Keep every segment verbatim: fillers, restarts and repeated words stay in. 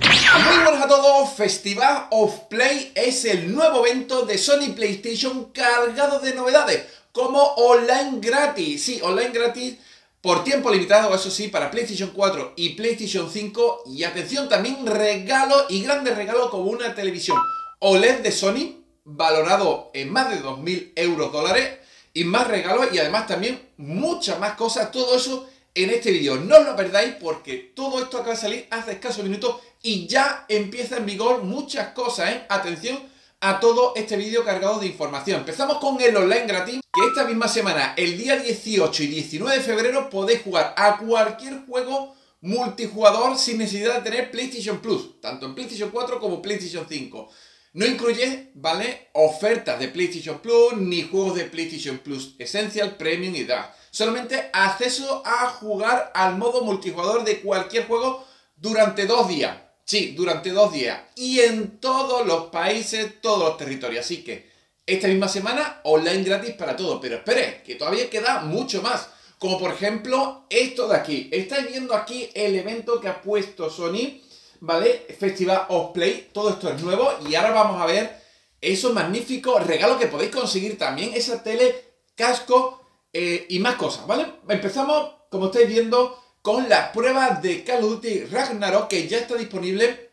Muy buenas a todos, Festival of Play es el nuevo evento de Sony PlayStation cargado de novedades, como online gratis, sí, online gratis por tiempo limitado, eso sí, para PlayStation cuatro y PlayStation cinco, y atención, también regalos y grandes regalos como una televisión O L E D de Sony, valorado en más de dos mil euros dólares, y más regalos, y además también muchas más cosas, todo eso en este vídeo. No os lo perdáis porque todo esto acaba de salir hace escasos minutos y ya empieza en vigor muchas cosas, ¿eh? Atención a todo este vídeo cargado de información. Empezamos con el online gratis, que esta misma semana, el día dieciocho y diecinueve de febrero, podéis jugar a cualquier juego multijugador sin necesidad de tener PlayStation Plus, tanto en PlayStation cuatro como PlayStation cinco. No incluye, ¿vale?, ofertas de PlayStation Plus, ni juegos de PlayStation Plus Essential, Premium y demás. Solamente acceso a jugar al modo multijugador de cualquier juego durante dos días. Sí, durante dos días. Y en todos los países, todos los territorios. Así que esta misma semana, online gratis para todos. Pero espere, que todavía queda mucho más. Como por ejemplo, esto de aquí. Estáis viendo aquí el evento que ha puesto Sony, ¿vale? Festival of Play. Todo esto es nuevo. Y ahora vamos a ver esos magníficos regalos que podéis conseguir también. Esa tele, casco eh, y más cosas, ¿vale? Empezamos, como estáis viendo, con las pruebas de Call of Duty Ragnarok, que ya está disponible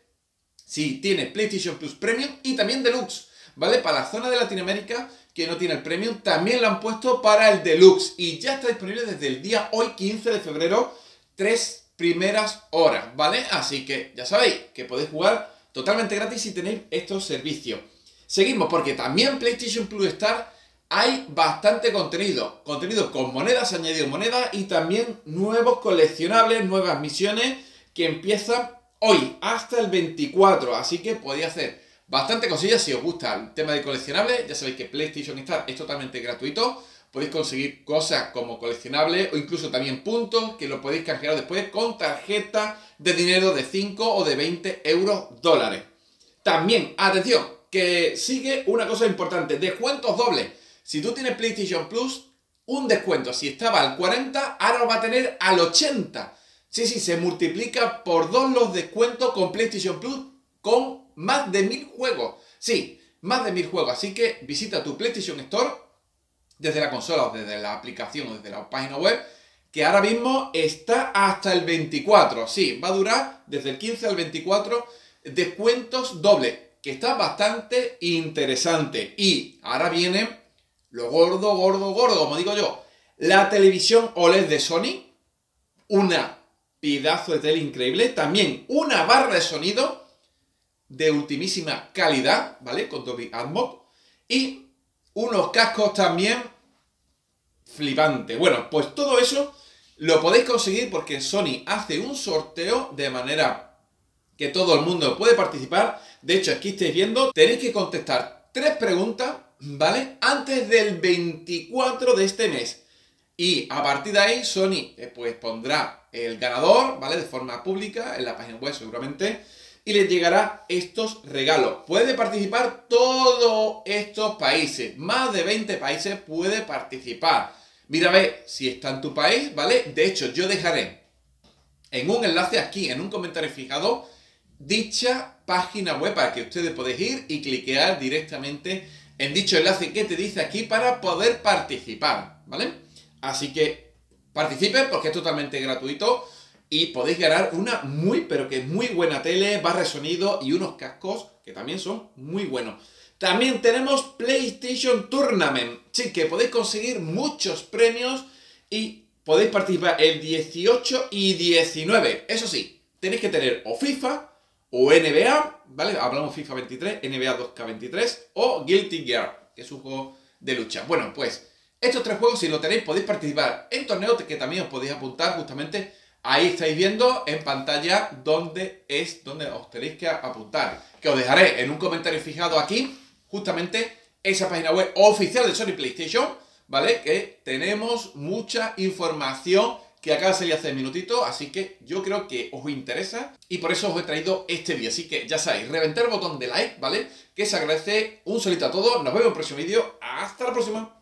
si tienes PlayStation Plus Premium y también Deluxe, ¿vale? Para la zona de Latinoamérica que no tiene el Premium, también lo han puesto para el Deluxe. Y ya está disponible desde el día hoy, quince de febrero, tres primeras horas, ¿vale? Así que ya sabéis que podéis jugar totalmente gratis si tenéis estos servicios. Seguimos porque también PlayStation Plus Star hay bastante contenido. Contenido con monedas, añadido monedas y también nuevos coleccionables, nuevas misiones que empiezan hoy hasta el veinticuatro. Así que podéis hacer bastante cosillas si os gusta el tema de coleccionables. Ya sabéis que PlayStation Star es totalmente gratuito. Podéis conseguir cosas como coleccionables o incluso también puntos que lo podéis canjear después con tarjeta de dinero de cinco o de veinte euros dólares. También, atención, que sigue una cosa importante, descuentos dobles. Si tú tienes PlayStation Plus, un descuento, si estaba al cuarenta, ahora lo va a tener al ochenta. Sí, sí, se multiplica por dos los descuentos con PlayStation Plus con más de mil juegos. Sí, más de mil juegos. Así que visita tu PlayStation Store desde la consola o desde la aplicación o desde la página web, que ahora mismo está hasta el veinticuatro. Sí, va a durar desde el quince al veinticuatro, descuentos dobles, que está bastante interesante. Y ahora viene lo gordo, gordo, gordo, como digo yo. La televisión O L E D de Sony, una pedazo de tele increíble. También una barra de sonido de ultimísima calidad, ¿vale? Con Dolby Atmos. Y unos cascos también flipantes. Bueno, pues todo eso lo podéis conseguir porque Sony hace un sorteo de manera que todo el mundo puede participar. De hecho, aquí estáis viendo, tenéis que contestar tres preguntas, ¿vale? Antes del veinticuatro de este mes. Y a partir de ahí, Sony eh, pues pondrá el ganador, ¿vale? De forma pública, en la página web seguramente. Y les llegará estos regalos. Puede participar todos estos países. Más de veinte países puede participar. Mira a ver si está en tu país, ¿vale? De hecho, yo dejaré en un enlace aquí, en un comentario fijado, dicha página web para que ustedes podáis ir y cliquear directamente en dicho enlace que te dice aquí para poder participar, ¿vale? Así que participen porque es totalmente gratuito y podéis ganar una muy, pero que muy buena tele, barra de sonido y unos cascos que también son muy buenos. También tenemos PlayStation Tournament, sí, que podéis conseguir muchos premios y podéis participar el dieciocho y diecinueve. Eso sí, tenéis que tener o FIFA o N B A, ¿vale? Hablamos FIFA veintitrés, N B A dos K veintitrés o Guilty Gear, que es un juego de lucha. Bueno, pues estos tres juegos, si lo tenéis, podéis participar en torneos que también os podéis apuntar justamente. Ahí estáis viendo en pantalla dónde es donde os tenéis que apuntar. Que os dejaré en un comentario fijado aquí, justamente esa página web oficial de Sony PlayStation, ¿vale? Que tenemos mucha información que acaba de salir hace minutitos, así que yo creo que os interesa y por eso os he traído este vídeo. Así que ya sabéis, reventar el botón de like, ¿vale? Que se agradece. Un saludito a todos, nos vemos en el próximo vídeo. Hasta la próxima.